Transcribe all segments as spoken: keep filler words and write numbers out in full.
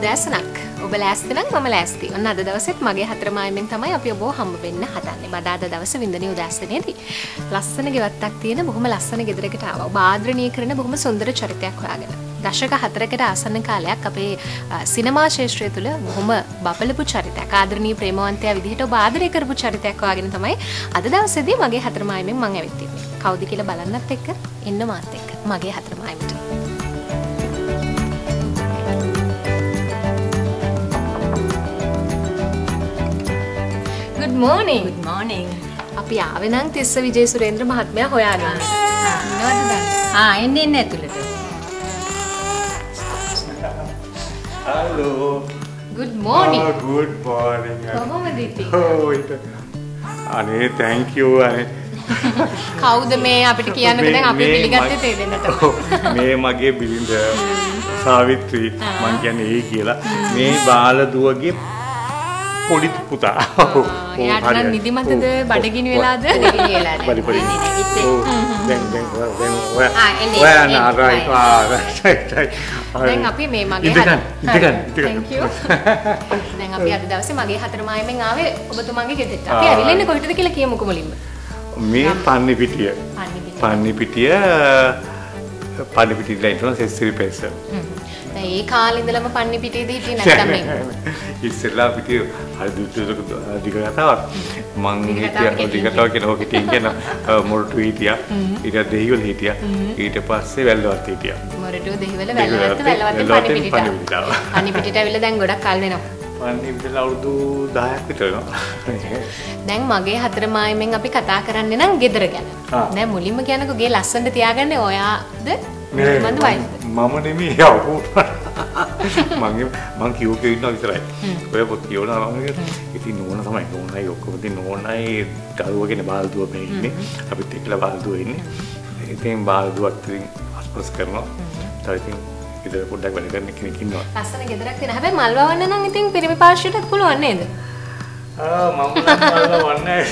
උදෑසනක්. ඔබ ලෑස්ති නම් මම ලෑස්ති. ඔන්න අද දවසෙත් මගේ හතර මායමෙන් තමයි අපි ඔබව හම්බ වෙන්න හදන්නේ. බදාදා දවසේ වින්දනේ උදෑසනේදී ලස්සන ගෙවත්තක් තියෙන බොහොම ලස්සන ගෙදරකට ආවා. ඔබ ආදරණීය කරන බොහොම සුන්දර චරිතයක් හොයාගෙන. දශක හතරකට ආසන්න කාලයක් අපේ සිනමා ශාස්ත්‍රය තුළ බොහොම බබලපු චරිතයක් ආදරණීය ප්‍රේමවන්තයා විදිහට ඔබ ආදරය කරපු චරිතයක් හොයාගෙන තමයි අද දවසේදී මගේ හතර මායමෙන් මම ඇවිත් ඉන්නේ. කවුද කියලා බලන්නත් එක්ක ඉන්න මාත් එක්ක මගේ හතර මායමට. Good morning. Good morning. අපි ආවේ නම් තිස්ස විජේසුරේන්ද්‍ර මහත්මයා හොයාගෙන. නේද දැන්? ආ එන්නේ එන්නේ ඇතුළට. Hello. Good morning. Oh, good morning. කොහොමද ඉතින්? Oh, it. අනේ thank you. අනේ කවුද මේ අපිට කියන්නද දැන් අපි පිළිගත්තේ තේ දෙන්නට. මේ මගේ බිරිඳ සාවිත්‍රි මං කියන්නේ ඒ කියලා. මේ බාල දුවගේ පොඩි පුතා. එයාට නම් නිදිමතද බඩගිනි වෙලාද? බඩගිනි වෙලාද? පරි පරි. දැන් දැන් දැන් ඔය ආ එන්නේ. ඔය නා රයිට් ආ රයිට් රයිට්. දැන් අපි මේ මගේ ඉඳගන්න ඉඳගන්න ඉඳගන්න. thank you. දැන් අපි අද දවසේ මගේ හතර මායමෙන් ආවේ ඔබතුමාගේ ගෙදරට. අපි ඇවිල්ලා ඉන්නේ කොහෙටද කියලා කියමුකෝ මුලින්ම. මේ පන්නි පිටිය. පන්නි පිටිය පන්නි පිටියලා ඉන්න සෙස්සිරි පෙස්ස. දැන් ඒ කාලේ ඉඳලම පන්නි පිටියේදී හිටියේ නැත්නම් මේ ඉස්සෙල්ලා පිටිය හරි දුටුක දිග කතාවක්. මං හිටියා දිග කතාවක් කියන ඔක හිටින් කියන මොරටු හිටියා. ඊට දෙහිවල හිටියා. ඊට පස්සේ වැල්ලවත් හිටියා. මොරටු දෙහිවල වැල්ලවත් වැල්ලවත් පන්නි පිටියට. පන්නි පිටියට ඇවිල්ලා දැන් ගොඩක් කල් වෙනවා. පන්නි පිටියට අවුරුදු දහයක් විතර වෙනවා. දැන් මගේ හතර මායමෙන් අපි කතා කරන්නේ නම් ගෙදර ගැන. දැන් මුලින්ම කියනකො ගේ ලස්සනට තියාගන්නේ ඔයාද? මන්ද වයිද? මම නෙමෙයි යවපු. මම මං කියෝ කියෝ ඉන්නවා විතරයි. ඔය පොත් කියවනවා මම ඉතින් නෝන තමයි නෝනයි ඔක්කොම ඉතින් නෝනයි දරුවගෙන බාල්දුව මේ ඉන්නේ. අපිත් එක්කලා බාල්දුව ඉන්නේ. ඉතින් බාල්දුවත් ඉතින් අස්පස් කරනවා. තව ඉතින් ගෙදර පොඩ්ඩක් වැඩ කරන කෙනෙක් ඉන්නවා. ලස්සන ගෙදරක් තියෙන. හැබැයි මල් වවන්න නම් ඉතින් පිරිමි පාර්ශ්වයටත් පුළුවන් නේද? ආ මම නම් මල් වවන්නේ.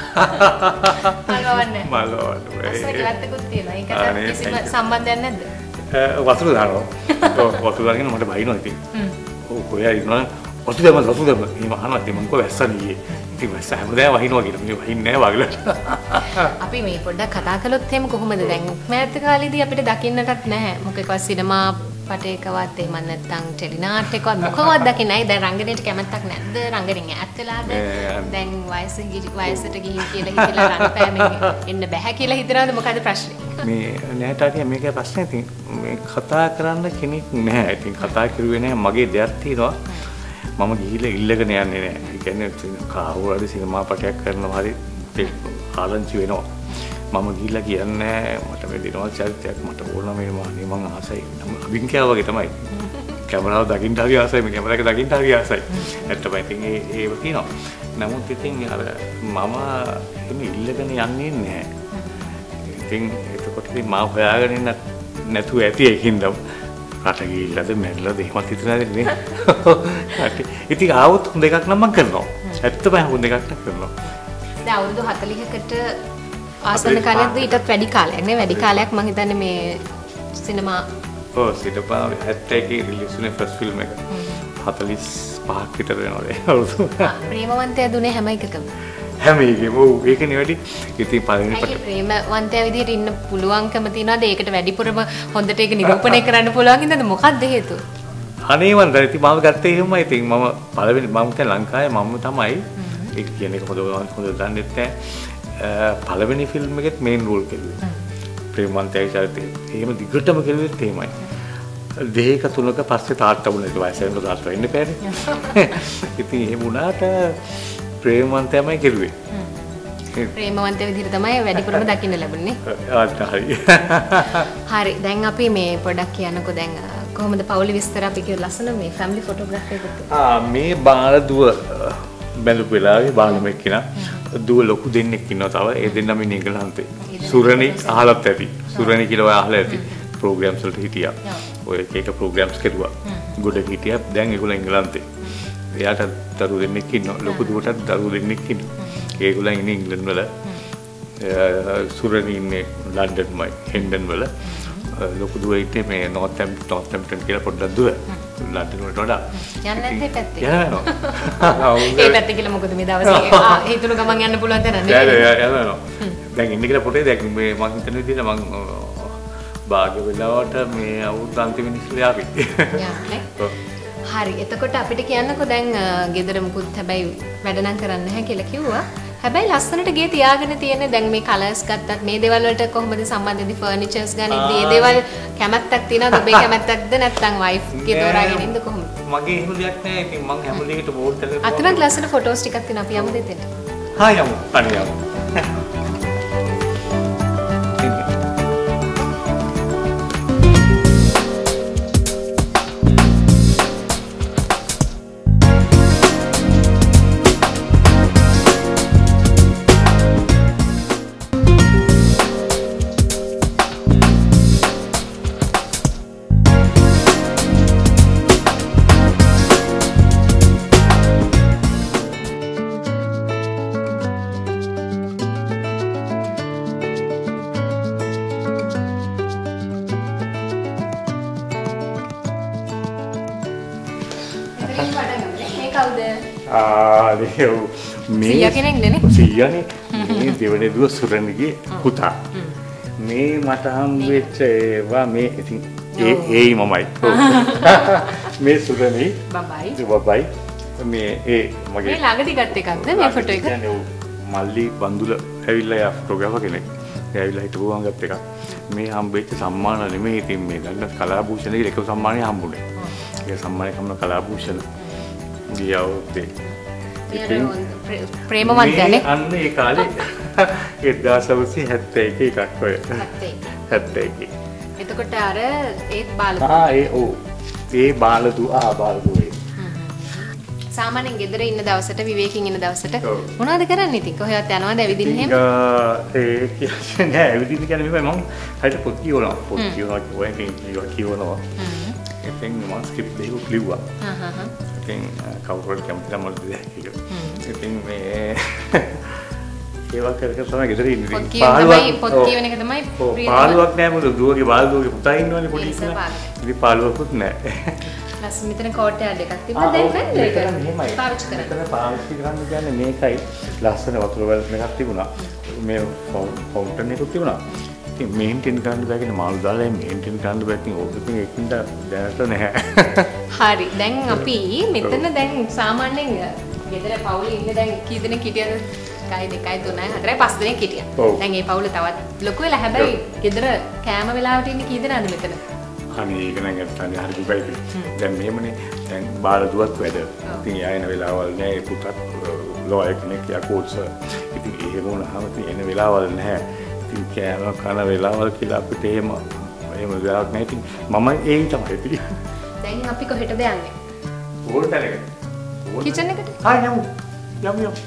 මල් වවන්නේ. මල් වවන්නේ. ලස්සන ගෙවත්තකුත් තියෙනවා. ඒකට කිසිම සම්බන්ධයක් නැද්ද? වතුර දානවා. වතුර දාගෙන මට බයිනවා ඉතින්. ඔව් කොහේ ඉන්නවා වතුර දැම්ම වතුර දැම්ම. මේ අහනවා ඉතින් මම කෝ වැස්සනියේ. ඉතින් වැස්ස හැමදාම වහිනවා කියලා. මේ වහින්නේ නැහැ වගලා. අපි මේ පොඩ්ඩක් කතා කළොත් එහෙම කොහොමද දැන් මෑත කාලේදී අපිට දකින්නටත් නැහැ. මොකක්වත් සිනමා පටයකවත් එහෙම නැත්නම් ටෙලිනාට්‍යකවත් මොකවත් දකින්නේ නැහැ. දැන් රංගනයට කැමැත්තක් නැද්ද? රංගනෙන් ඈත් වෙලාද? දැන් වයස වයසට ගිහින් කියලා හිතලා රංගපෑමෙන් එන්න බෑ කියලා හිතනවද? මොකද ප්‍රශ්නේ? මේ නෑටාටිය මේකේ ප්‍රශ්නේ ඉතින් මේ කතා කරන්න කෙනෙක් නැහැ. ඉතින් කතා කරුවේ නැහැ. මගේ දෙයක් තියෙනවා. මම ගිහිල්ලා ඉල්ලගෙන යන්නේ නැහැ. ඒ කියන්නේ කවුරු හරි සිනමා පටයක් කරනවා හරි ආලංචි වෙනවා. මම ගිහිල්ලා කියන්නේ මට මේ දිනවල් චරිතයක් මට ඕන මේ මානේ මං ආසයි. අභිංකයා වගේ තමයි. කැමරාව දකින්න හරි ආසයි. මේ කැමරාව එක දකින්න හරි ආසයි. ඇත්තටම ඉතින් ඒ ඒව තියෙනවා. නමුත් ඉතින් අර මම එමෙ ඉල්ලගෙන යන්නේ නැහැ. ඉතින් එතකොට ඉතින් මාව හොයාගෙන ඉන්න නැතුව ඇති ඒකින්ද රට ගිහිල්ලාද මැරලාද එහෙමත් හිතනද නේ. ඉතින් ආවොත් හොඳ එකක් නම් මම කරනවා. ඇත්තම හොඳ එකක් නම් කරනවා. දැන් අවුරුදු හතළිහකට ආසන්න කාලයක්ද ඊටත් වැඩි කාලයක් නේ වැඩි කාලයක් මම හිතන්නේ මේ සිනමා ඔව් සිනමා හැත්තෑ එකේ රිලීස් වුණේ ෆස්ට් ෆිල්ම් එක හතළිස් පහක් විතර වෙනවා ඒ අවුරුදු ප්‍රේමවන්තයා දුන්නේ හැම එකකම හැම එකේම ඔව් ඒකනේ වැඩි ඉතින් පළවෙනි පට ප්‍රේමවන්තයා විදිහට ඉන්න පුළුවන්කම තියනවාද ඒකට වැඩිපුරම හොඳට ඒක නිරූපණය කරන්න පුළුවන් හින්දාද මොකක්ද හේතුව අනේ මන් දැන් ඉතින් මම ගත්තේ එහෙමයි ඉතින් මම පළවෙනි මම දැන් ලංකාවේ මම තමයි ඒක කියන එක හොඳ හොඳ දන්නේ නැහැ පළවෙනි ෆිල්ම් එකෙත් මේන් රෝල් කෙරුවේ. ප්‍රේමවන්තයා චරිතේ. එහෙම දිගටම කෙරුවෙත් එහෙමයි. දෙක තුනක පස්සේ තාත්තා වුණා. ඒක වයසෙන් තාත්තා වෙන්න බෑනේ. ඉතින් එහෙම වුණාට ප්‍රේමවන්තයාමයි කෙරුවේ. ප්‍රේමවන්තයා විදිහට තමයි වැඩිපුරම දකින්න ලැබුණේ. හරි. හරි. දැන් අපි මේ පොඩක් කියන්නකෝ දැන් කොහොමද පවුලේ විස්තර අපි කියන ලස්සන මේ ෆැමිලි ෆොටෝග්‍රැෆි එකත්. ආ මේ බාල දුව බැලුපු වෙලාවේ බාලම එක්කිනා දුව ලොකු දෙන්නෙක් ඉන්නවා තව ඒ දෙන්නම ඉන්නේ ඉංගලන්තේ සුරණි අහලත් ඇති සුරණි කියලා ඔය අහලා ඇති ප්‍රෝග්‍රෑම්ස් වලට හිටියා ඔය එක එක ප්‍රෝග්‍රෑම්ස් කෙරුවා ගොඩක් හිටියා දැන් ඒගොල්ලෝ ඉංගලන්තේ එයාට දරුවෝ දෙන්නෙක් ඉන්නවා ලොකු දුවටත් දරුවෝ දෙන්නෙක් ඉන්නවා ඒගොල්ලෝ ඉන්නේ ඉංග්ලන්ත වල සුරණි ඉන්නේ ලන්ඩන්මයි හෙන්ඩන් වල ලොකු දුව ඉන්නේ මේ නෝත් නෝත් ටැම්ප්ටන් කියලා පොඩ්ඩක් දුව. ලන්ඩන් වලට වඩා. යන්නේ නැද්ද ඒ පැත්තේ? යනවා. ඒ පැත්තේ කියලා මොකද මේ දවසේ ආ හිතුණු ගමන් යන්න පුළුවන් තැන නේ. යනවා. දැන් ඉන්නේ කියලා පොතේ දැන් මේ මම හිතන විදිහට මම භාග්‍ය වෙලාවට මේ අවුරුදු අන්තිම මිනිස්සුලා අපි. යන්නේ. හරි. එතකොට අපිට කියන්නකෝ දැන් ගෙදර මුකුත් හැබැයි වැඩ නම් කරන්න නැහැ කියලා කිව්වා. හැබැයි ලස්සනට ගේ තියාගෙන තියෙන්නේ දැන් මේ කලර්ස් ගත්තත් මේ දේවල් වලට කොහොමද සම්බන්ධද ෆර්නිචර්ස් ගන්න මේ දේවල් කැමැත්තක් තියෙනවද ඔබේ කැමැත්තක්ද නැත්නම් වයිෆ් ගේ තෝරාගෙන ඉන්නද කොහොමද මගේ එහෙම දෙයක් නැහැ ඉතින් මම හැම දෙයකට බෝඩ් කරලා අතනත් ලස්සන ෆොටෝස් ටිකක් තියෙනවා අපි යමු දෙතෙන්ට හා යමු අනේ යමු මේ සීයා කෙනෙක් නෙනේ සීයානේ මේ දෙවනේ දුව සුරන්ගේ පුතා මේ මට හම් වෙච්ච ඒවා මේ ඉතින් ඒ ඒයි මමයි මේ සුරනේ බබයි බබයි මේ ඒ මගේ මේ ළඟදී ගත්ත එකක්ද මේ ෆොටෝ එක කියන්නේ මල්ලි බන්දුල ඇවිල්ලා යා ෆොටෝග්‍රාෆර් කෙනෙක් ඒ ඇවිල්ලා හිටපු ගමන් ගත්ත එකක් මේ හම්බෙච්ච සම්මාන නෙමෙයි ඉතින් මේ දැන් කලාභූෂණ කියලා එක සම්මානයක් හම්බුනේ ඒ සම්මානය කම්න කලාභූෂණ ගියවුත්තේ ප්‍රේමවන්තයනේ අන්න ඒ කාලේ එක්දාස් නවසිය හැත්තෑ එකේ එකක් ඔය හැත්තෑ එකේ එතකොට අර ඒත් බාලදු ආ ඒ ඔව් ඒ බාලදු ආ බාලදු ඒ සාමාන්‍යයෙන් ගෙදර ඉන්න දවසට විවේකයෙන් ඉන්න දවසට මොනවද කරන්නේ ඉතින් කොහෙවත් යනවද ඇවිදින්න එහෙම ඒ කියන්නේ නෑ ඇවිදින්න කියන්නේ මෙහෙම මම හරියට පොත් කියවනවා පොත් කියවනවා කියවනවා කියවනවා ඉතින් මම ස්ක්‍රිප්ට් දෙක ලිව්වා හහ හහ ඉතින් කවුරුත් කැමති නම් මට දෙයක් කියලා ඉතින් මේ ඒවා කර කර තමයි ගෙදර ඉන්නේ පොත් කියවනයි පොත් කියවන එක තමයි පාළුවක් නෑ මොකද දුවගේ බාල්දුවගේ පුතා ඉන්නවනේ පොඩි ඉස්සරහ ඉතින් පාළුවකුත් නෑ ලස් මෙතන කෝට් එකක් තිබ්බා දැන් නැද්ද ඒක මෙහෙමයි පාවිච්චි කරන්නේ මෙතන පාවිච්චි කරන්න කියන්නේ මේකයි ලස්සන වතුර වල එකක් තිබුණා මේ ෆවුන්ටන් එකක් තිබුණා ඉතින් මේන්ටේන් කරන්න බෑ කියන මාළු දාලා මේන්ටේන් කරන්න බෑ ඉතින් ඕක ඉතින් ඒකින්ද දැනට නැහැ හරි දැන් අපි මෙතන දැන් සාමාන්‍යයෙන් ගෙදර පවුලේ ඉන්න දැන් කී දෙනෙක් හිටියද එකයි දෙකයි තුනයි හතරයි පහ දෙනෙක් හිටියා දැන් ඒ පවුල තවත් ලොකු වෙලා හැබැයි ගෙදර කෑම වෙලාවට ඉන්නේ කී දෙනාද මෙතන අනේ ඒක නම් ගත්තන්නේ හරි දුබයි. දැන් මෙහෙමනේ දැන් බාල දුවත් වැඩ. ඉතින් යායන වෙලාවල් නෑ පුතත් ලෝයර් කෙනෙක් යා කෝච්. ඉතින් එහෙම වුණාම ඉතින් එන වෙලාවල් නැහැ. ඉතින් කෑම කන වෙලාවල් කියලා අපිට එහෙම එහෙම වෙලාවක් නැහැ. ඉතින් මම ඒයි තමයි ඉතින්. දැන් අපි කොහෙටද යන්නේ? ඕල්ට් එකට. කිචන් එකට? හා යමු. යමු යමු.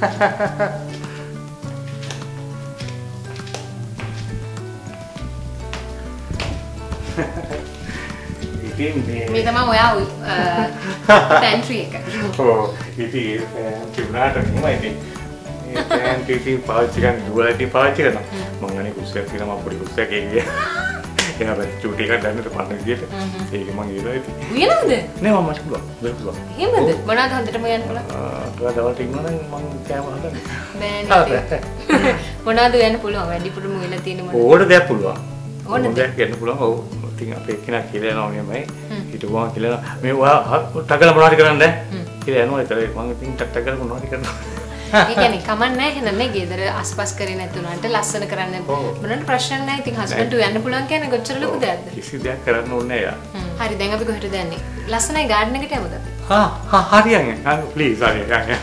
මේ තමයි ඔයා පැන්ට්‍රි එක. ඔව් ඉතින් කිව්නාට එහෙමයි ඉතින්. ඒ පැන්ට්‍රි ඉතින් පාවිච්චි කරන දුවලදී පාවිච්චි කරනවා. මම අනේ කුස්සියක් තියෙනවා මම පොඩි කුස්සියක් ඒකේ. එයා බෑ චූටි එකක් දැන්නට පන්න විදියට. ඒක මම ඉවරයි ඉතින්. උයනවද? නෑ මම මට පුළුවන්. වෙන්න පුළුවන්. එහෙමද? මොනවද හොඳටම උයන්න පුළුවන්? ආ ඔයා දවල්ට ඉන්නවා නම් මම කෑම හදන්න. බෑ නේද? මොනවද උයන්න පුළුවන්? වැඩිපුරම උයලා තියෙන මොනවද? ඕන දෙයක් පුළුවන්. ඕන දෙයක් ගන්න පුළුවන්. ඔව්. ඉතින් අපේ කෙනා කියලා යනවා මෙහෙමයි. හිටපුවා කියලා මේ ඔයා ටගල මොනවද කරන්නේ? කියලා යනවා ඒතර මම ඉතින් ටක් ටගල මොනවද කරනවා. ඒ කියන්නේ කමක් නැහැ එහෙනම් නේ ගෙදර අස්පස් කරේ නැතුණාට ලස්සන කරන්න මොනට ප්‍රශ්න නැහැ. ඉතින් හස්බන්ඩ් උයන්න පුළුවන් කියන්නේ කොච්චර ලොකු දෙයක්ද? කිසි දෙයක් කරන්න ඕනේ නෑ යා. හරි දැන් අපි කොහෙටද යන්නේ? ලස්සනයි ගාඩන් එකට යමුද අපි? හා හා හරියන්නේ. හා ප්ලීස් හරි යන්න.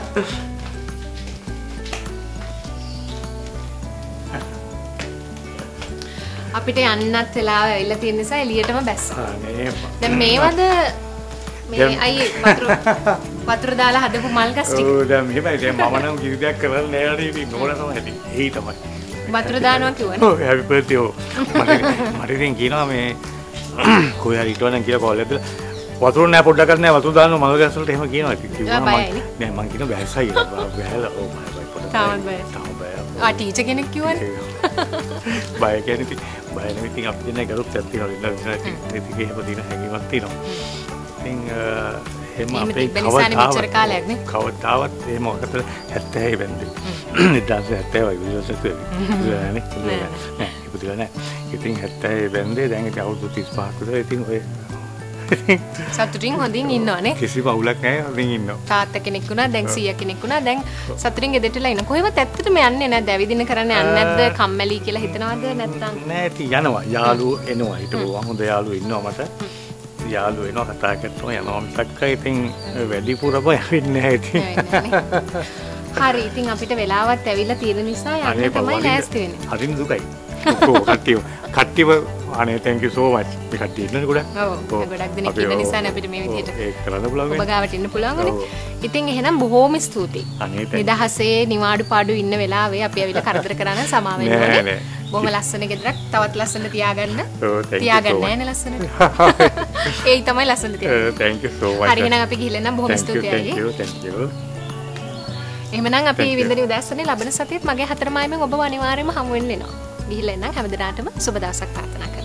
අපිට යන්නත් වෙලාව ඇවිල්ලා තියෙන නිසා එළියටම බැස්සා. අනේ දැන් මේවද මේ අයියේ වතුර වතුර දාලා හදපු මල් ගස් ටික. ඔව් දැන් මෙහෙමයි දැන් මම නම් කිසි දෙයක් කරන්නේ නෑ නේද ඉතින් නෝන තමයි ඇති. ඒ තමයි. වතුර දානවා කිව්වනේ. ඔව් හැපි බර්ත්ඩේ ඔව්. මට මට ඉතින් කියනවා මේ කොහේ හරි හිටවනම් කියලා කෝල් එකද වතුර නෑ පොඩ්ඩක් කරන්න නෑ වතුර දාන්න මල් ගස් වලට එහෙම කියනවා ඉතින්. කිව්වා මම නෑ මං කියනවා බැස්සයි කියලා. බැහැලා ඔව් බය බය පොඩ්ඩක්. තාමත් බය. තාම බය. ආ ටීචර් කෙනෙක් කිව්වනේ. බය කියන්නේ ඉතින් බය නෙමෙයි ඉතින් අපි දෙන්න ගරුත් ඇත්ත තියෙනවා ඉන්න ඉතින් ඉතින් එහෙම දින හැකියාවක් තියෙනවා. ඉතින් එහෙම අපේ කවදාවත් කවදාවත් එහෙම ඔකට හැත්තෑ වෙන්නේ. නිදාස් හැත්තෑ වගේ විශ්වාසය නෑ නෑ ඉතින් නෑ. ඉතින් හැත්තෑ වෙන්නේ දැන් ඉතින් අවුරුදු තිස් පහක් විතර ඉතින් ඔය සතුටින් හොඳින් ඉන්නවනේ. කිසිම අවුලක් නැහැ හොඳින් ඉන්නවා. තාත්තා කෙනෙක් වුණා දැන් සීයා කෙනෙක් වුණා දැන් සතුටින් ගෙදරටලා ඉන්න. කොහෙවත් ඇත්තටම යන්නේ නැද්ද? ඇවිදින කරන්නේ යන්නේ නැද්ද? කම්මැලි කියලා හිතනවද නැත්නම්? නෑ ඉතින් යනවා. යාළුවෝ එනවා. හිටපුවා හොඳ යාළුවෝ ඉන්නවා මට. යාළුවෝ එනවා කතා කරනවා යනවා මිසක් ඉතින් වැඩිපුරම යන්නේ නැහැ ඉතින්. හරි ඉතින් අපිට වෙලාවත් ඇවිල්ලා තියෙන නිසා යන්න තමයි ලෑස්ති වෙන්නේ. හරිම දුකයි. ඔව් කට්ටිය කට්ටියව අනේ thank you so much. මේ කට්ටිය ඉන්නනේ ගොඩක්. ඔව් ගොඩක් දෙනෙක් ඉන්න නිසා අපිට මේ විදිහට ඒක කරන්න පුළුවන්. ඔබ ගාවට ඉන්න පුළුවන්නේ. ඉතින් එහෙනම් බොහොම ස්තුතියි. නිදහසේ නිවාඩු පාඩු ඉන්න වෙලාවේ අපි ඇවිල්ලා කරදර කරා නම් සමා වෙන්න ඕනේ. නෑ නෑ. බොහොම ලස්සන ගෙදරක් තවත් ලස්සන තියාගන්න. ඔව් thank you. තියාගන්න නෑනේ ලස්සන. ඒයි තමයි ලස්සන තියාගන්න. thank you so much. හරි එහෙනම් අපි ගිහලා නම් බොහොම ස්තුතියි. thank you thank you. එහෙනම් අපි වින්දනි උදෑසනේ ලබන සතියේත් මගේ හතර මායිමෙන් ඔබව අනිවාර්යයෙන්ම හමු වෙන්න වෙනවා. ගිහිල්ලා එන්න හැමදාටම සුබ දවසක් ප්‍රාර්ථනා කරනවා.